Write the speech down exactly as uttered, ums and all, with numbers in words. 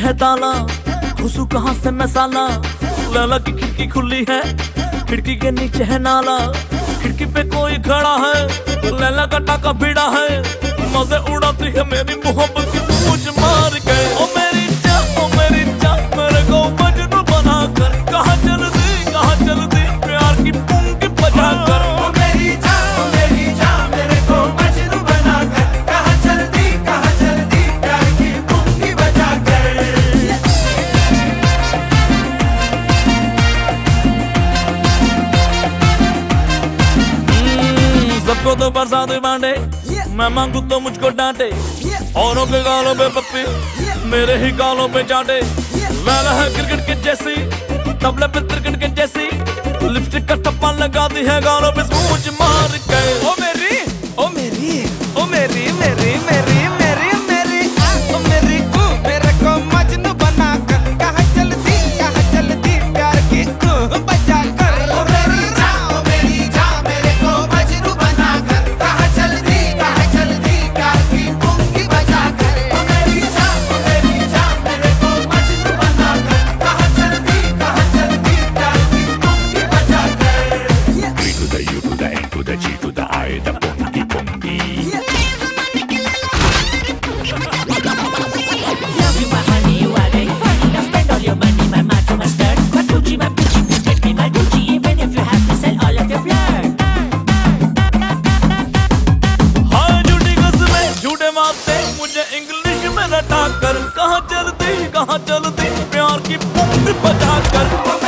है ताला, घुसू कहाँ से मैं साला। लैला की खिड़की खुली है, खिड़की के नीचे है नाला। खिड़की पे कोई खड़ा है, लैला का टाका भिड़ा है। मजे उड़ाती है मेरी मोहब्बत की पूछ मार के। ओ मेरी जान, ओ मेरी जान, मेरे को मजनू बना कर। कहाँ चल दी, कहाँ चल दी, प्यार की पुंगी बजा कर। ओ मेरी जान, ओ मेरी जान, मेरे को मजनू बना कर। कहाँ चल दी, कहाँ चल दी, प्यार की पुंगी बजा कर। सबको तो बरसात बांटे, मैं मांगू तो मुझको डांटे। औरों के गालों पे पप्पी, मेरे ही गालों पे चाटे। लैला है क्रिकेट के जैसी, तबले पे क्रिकेट के जैसी। लिपस्टिक का टप्पा लगा दी है गालों पे स्पूंज मार के। ओ मेरी, ओ मेरी, ओ मेरी, मेरी, मेरी, मेरी, मेरी, ओ मेरी, ऊ, मेरे को मजनू बना कर। कहाँ चलती, कहाँ चलती, प्यार की ऊ बजा कर। ओ मेरी जान, ओ मेरी जान, मेरे को मजनू बना कर। कहाँ चल दी, कहाँ चल दी, प्यार की पुंगी बजा कर। ओ मेरी जान, ओ मेरी जान, मेरे को मजनू बना कर। कहाँ चल दी, कहाँ चल दी, प्यार की पुंगी बजा कर। B to the U to the N to the G to the I, the pongi pongi. Love you, my honey, you are very funny. Now spend all your money, my macho mustard. My Gucci, my Gucci, please get me my Gucci. Even if you have to sell all of your blood. हाँ झूठी कसमें झूठे मारते, मुझे English में रटा कर। कहाँ चलती, कहाँ चलती, प्यार की पुंगी बजा कर।